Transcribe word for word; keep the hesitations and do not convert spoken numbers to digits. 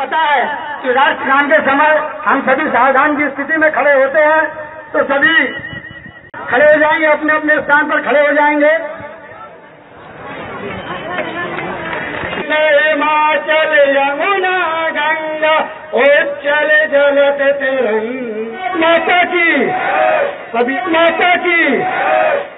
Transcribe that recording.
पता है कि राष्ट्रगान के समय हम सभी सावधान की स्थिति में खड़े होते हैं, तो सभी खड़े हो जाएंगे, अपने अपने स्थान पर खड़े हो जाएंगे। हिमाचल यमुना गंगा उच्चल जलत तरंग, माता की, सभी माता की।